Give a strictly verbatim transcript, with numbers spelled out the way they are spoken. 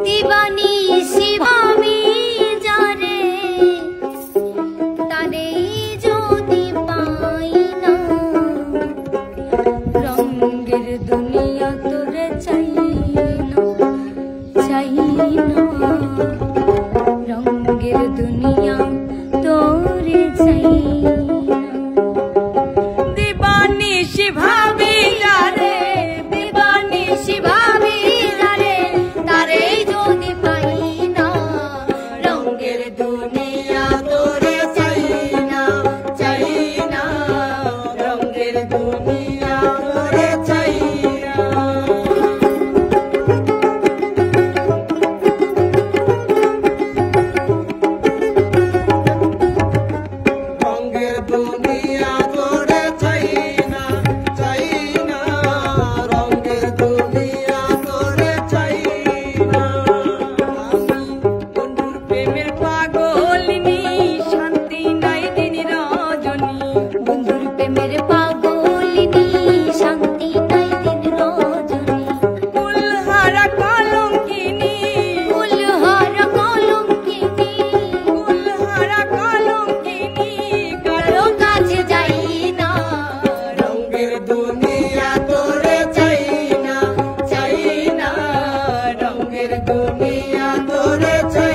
দিবানিশি ভাবি যারে তারে যদি পাই না রঙের দুনিয়া তোরে চাই না চাই না রঙের দুনিয়া তোরে চাই না দিবানিশি ভাবি যারে দিবানিশি ভাবি যারে তারে যদি পাই না রঙের দুনিয়া তোরে চাই না চাই না রঙের দুনিয়া তোরে চাই না রঙের দুনিয়া তোরে চাই না চাই না রঙের দুনিয়া তোরে চাই না আমি বন্ধুর প্রেমের পাগলিনী শান্তি নাই দিন রজনী বন্ধুর প্রেমের পাগলিনী শান্তি নাই দিন রজনী ফুলহারা কলঙ্কিনী ফুলহারা কলঙ্কিনী ফুলহারা কলঙ্কিনী কারো কাছে যাই না রঙের দুনিয়া তোরে চাই না চাই না রঙের দুনিয়া তোরে চাই